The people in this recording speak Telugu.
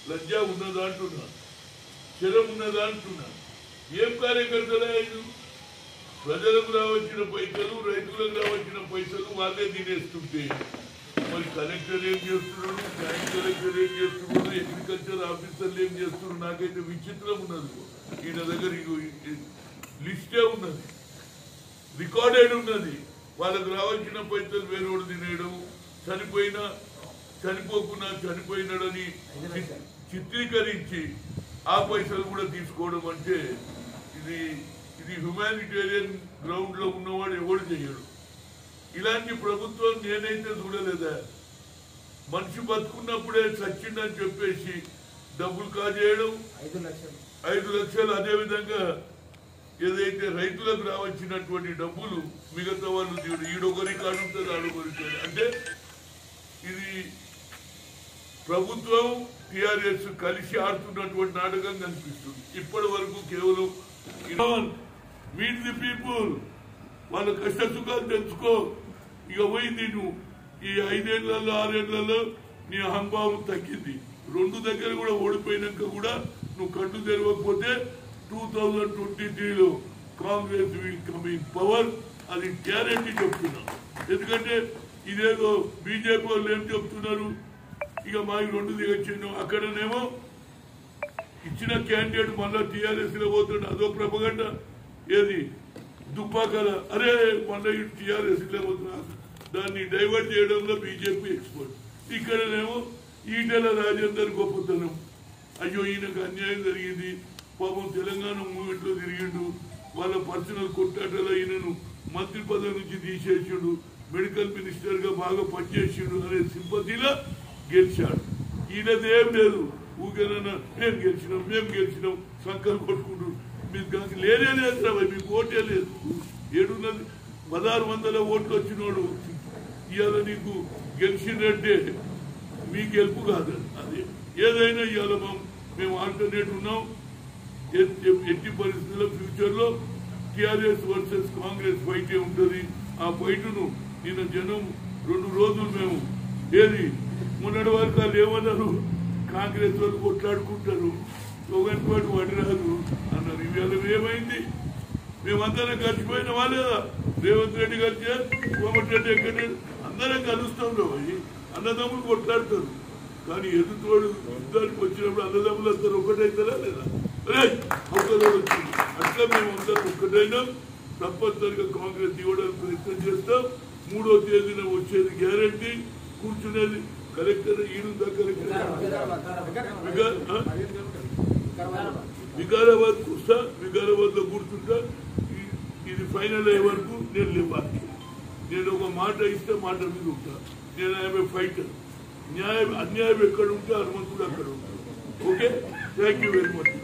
లజ్జా ఉన్నదా అంటున్నా, శరం ఉన్నదా అంటున్నా. ఏం కార్యకర్తలే ఇది? ప్రజలకు రావచ్చిన పైసలు, రైతులకు రావచ్చిన పైసలు వాళ్ళే తినేస్తుంటే మరి కలెక్టర్ ఏం చేస్తున్నాడు, జాయింట్ కలెక్టర్ ఏం చేస్తున్నాడు, అగ్రికల్చర్ ఆఫీసర్లు ఏం చేస్తున్నారు? నాకైతే విచిత్రం ఉన్నది. ఈయన దగ్గర లిస్టే ఉన్నది, రికార్డెడ్ ఉన్నది. వాళ్ళకు రావాల్సిన పైసలు వేరేవాడు తినేయడం, చనిపోకున్నా చనిపోయినాడని చిత్రీకరించి ఆ పైసలు కూడా తీసుకోవడం అంటే ఇది హ్యుమానిటేరియన్ గ్రౌండ్ లో ఉన్నవాడు ఎవడు చేయడు. ఇలాంటి ప్రభుత్వం నేనైతే చూడలేదా. మనిషి బతుకున్నప్పుడే చచ్చిండని చెప్పేసి డబ్బులు కాజేయడం, 5 లక్షలు. అదేవిధంగా ఏదైతే రైతులకు రావచ్చినటువంటి డబ్బులు మిగతా వాళ్ళు ఈడొకరి కాడు ఉంటుంది, ఆడొకరి. అంటే ఇది ప్రభుత్వం టిఆర్ఎస్ కలిసి ఆడుతున్నటువంటి నాటకం కనిపిస్తుంది. ఇప్పటి వరకు కేవలం మీట్ ది పీపుల్, వాళ్ళ కష్ట సుఖాలు తెలుసుకో. ఇక పోయింది నువ్వు ఈ 5 ఏళ్లలో 6 ఏళ్లలో నీ అహంభావం తగ్గింది. 2 దగ్గర కూడా ఓడిపోయినాక కూడా నువ్వు కట్టు తెరవకపోతే 2023లో Congress will come in power. అది గ్యారెంటీ చెప్తున్నా. ఎందుకంటే ఇదేదో బీజేపీ వాళ్ళు ఏం చెప్తున్నారు, ఇక మాకు 2 దిగొచ్చిండు, అక్కడనేమో ఇచ్చిన క్యాండిడేట్ మళ్ళా టీఆర్ఎస్ లో పోతుండే, అదో ప్రపగండ. ఏది దుబ్బాకల, అరే మళ్ళీ టీఆర్ఎస్ లో పోతున్నా, దాన్ని డైవర్ట్ చేయడంలో బీజేపీ ఎక్స్పర్ట్. ఇక్కడనేమో ఈటెల రాజేందర్ గొప్పతనం, అయ్యో ఈయనకు అన్యాయం జరిగింది, పాపం తెలంగాణ మూవ్మెంట్ లో తిరిగిండు, వాళ్ళ పర్సనల్ కొట్టాటలో ఈయనను మంత్రి పదవి నుంచి తీసేసాడు, మెడికల్ మినిస్టర్ గా బాగా పనిచేసాడు అనే సింపతిలో గెలిచాడు. ఈయనదేం లేదు, ఊకేనన్నా మేము గెలిచినాం సంకలు కొట్టుకుంటూ. మీకు లేనే లేదు, మీకు ఓటే లేదు. 1600 ఓట్లు వచ్చినోడు ఇవాళ నీకు గెలిచినట్టే మీ గెలుపు కాదు. అది ఏదైనా ఇవాళ మేము ఆల్టర్నేట్ ఉన్నాం. ఎట్టి పరిస్థితుల్లో ఫ్యూచర్ లో టిఆర్ఎస్ వర్సెస్ కాంగ్రెస్ ఫైట్ ఉంటుంది. ఆ ఫైట్ను నిన్న జనం 2 రోజులు మేము ఏది మొన్నటి వరకు వాళ్ళు ఏమన్నారు, కాంగ్రెస్ వాళ్ళు కొట్లాడుకుంటారు, ఒకటి వడిరాదు అన్నారు. ఇవాళ ఏమైంది? మేమందరం కలిసిపోయిన వాళ్ళేదా? రేవంత్ రెడ్డి కలిసి కోమటిరెడ్డి ఎక్కడ అందరం కలుస్తాం. అన్నదమ్ములు కొట్లాడతారు, కానీ ఎదుటోడు యుద్ధానికి వచ్చినప్పుడు అన్నదమ్ములు అందరూ ఒకటైతారా లేదా? ఒకరోజు వచ్చింది. అట్లా మేము అందరం ఒక్కటైనా తప్పనిసరిగా కాంగ్రెస్ ఇవ్వడానికి ప్రయత్నం చేస్తాం. 3వ తేదీన వచ్చేది గ్యారంటీ. కూర్చునేది కలెక్టర్ ఈడుందా, కలెక్టర్ వికారాబాద్ వస్తా, వికారాబాద్ లో కూర్చుంటా. ఇది ఫైనల్ అయ్యే వరకు నేను లేవాలి. నేను ఒక మాట ఇస్తే మాట మీద ఉంటా. నేను ఆమె ఫైటర్. అన్యాయం ఎక్కడ ఉంటే హనుమంతుడు అక్కడ ఉంటాడు. Okay, thank you very much.